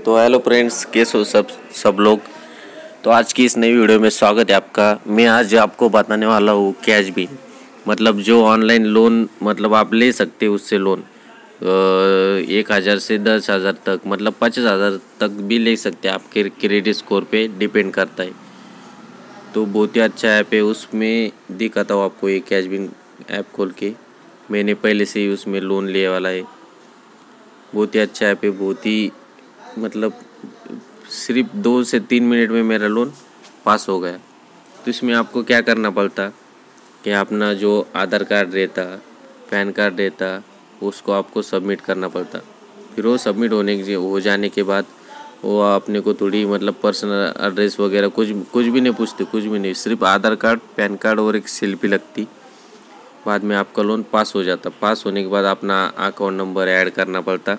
तो hello friends, कैसे हो सब लोग। तो आज की इस नई वीडियो में स्वागत है आपका। मैं आज आपको बताने वाला हूँ कैश भी, मतलब जो ऑनलाइन लोन मतलब आप ले सकते हो उससे लोन 1,000 से 10,000 तक, मतलब 50,000 तक भी ले सकते हैं। आपके क्रेडिट स्कोर पे डिपेंड करता है। तो बहुत ही अच्छा ऐप है। उसमें दिखाता हूँ आपको ये कैश बिन ऐप खोल के। मैंने पहले से ही उसमें लोन लिया वाला है। बहुत ही अच्छा ऐप है। बहुत ही मतलब सिर्फ 2 से 3 मिनट में मेरा लोन पास हो गया। तो इसमें आपको क्या करना पड़ता कि अपना जो आधार कार्ड रहता, पैन कार्ड रहता, उसको आपको सबमिट करना पड़ता। फिर वो सबमिट हो जाने के बाद वो अपने को थोड़ी मतलब पर्सनल एड्रेस वगैरह कुछ भी नहीं पूछते, कुछ भी नहीं, सिर्फ आधार कार्ड, पैन कार्ड और एक सेल्फी लगती। बाद में आपका लोन पास हो जाता। पास होने के बाद अपना अकाउंट नंबर ऐड करना पड़ता।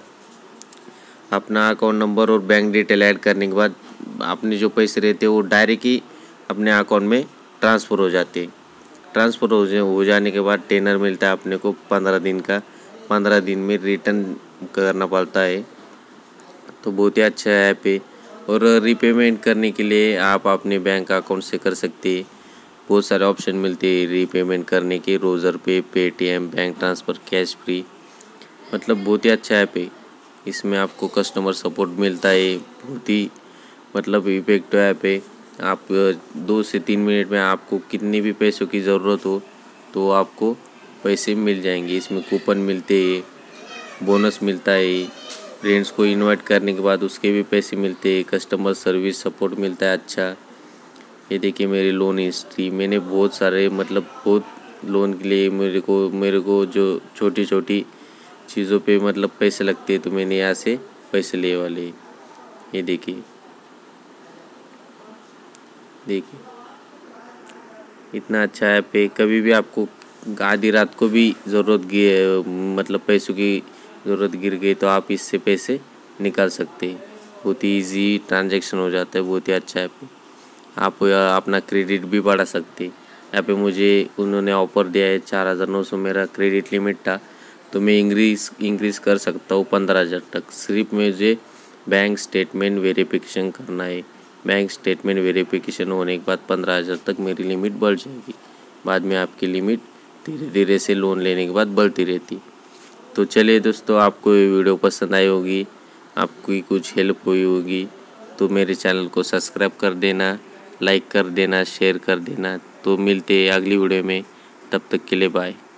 अपना अकाउंट नंबर और बैंक डिटेल ऐड करने के बाद अपने जो पैसे रहते हैं वो डायरेक्ट ही अपने अकाउंट में ट्रांसफ़र हो जाते हैं। ट्रांसफ़र हो जाने के बाद टेनर मिलता है अपने को 15 दिन का। 15 दिन में रिटर्न करना पड़ता है। तो बहुत ही अच्छा ऐप है। और रीपेमेंट करने के लिए आप अपने बैंक अकाउंट से कर सकते हैं। बहुत सारे ऑप्शन मिलते हैं रीपेमेंट करने के, Razorpay, Paytm, bank transfer, cash free. मतलब बहुत ही अच्छा ऐप है। इसमें आपको कस्टमर सपोर्ट मिलता है। बहुत ही मतलब इफेक्टिव ऐप है। आप 2 से 3 मिनट में आपको कितने भी पैसों की ज़रूरत हो तो आपको पैसे मिल जाएंगे। इसमें कूपन मिलते हैं, बोनस मिलता है, फ्रेंड्स को इनवाइट करने के बाद उसके भी पैसे मिलते हैं, कस्टमर सर्विस सपोर्ट मिलता है। अच्छा, ये देखिए मेरी लोन हिस्ट्री। मैंने बहुत सारे मतलब बहुत लोन के लिए मेरे को जो छोटी छोटी चीज़ों पे मतलब पैसे लगते हैं तो मैंने यहाँ से पैसे लिए वाले। ये देखिए इतना अच्छा ऐप है। कभी भी आपको आधी रात को भी मतलब पैसों की ज़रूरत गिर गई तो आप इससे पैसे निकाल सकते हैं। बहुत ही ईजी ट्रांजैक्शन हो जाता है। बहुत ही अच्छा ऐप है। आप अपना क्रेडिट भी बढ़ा सकते हैं। यहाँ पे मुझे उन्होंने ऑफ़र दिया है 4,900 मेरा क्रेडिट लिमिट था, तो मैं इंक्रीज़ कर सकता हूँ 15,000 तक। सिर्फ मुझे बैंक स्टेटमेंट वेरिफिकेशन करना है। बैंक स्टेटमेंट वेरिफिकेशन होने के बाद 15,000 तक मेरी लिमिट बढ़ जाएगी। बाद में आपकी लिमिट धीरे धीरे से लोन लेने के बाद बढ़ती रहती। तो चलिए दोस्तों, आपको ये वीडियो पसंद आई होगी, आपकी कुछ हेल्प हुई होगी तो मेरे चैनल को सब्सक्राइब कर देना, लाइक कर देना, शेयर कर देना। तो मिलते हैं अगली वीडियो में। तब तक के लिए बाय।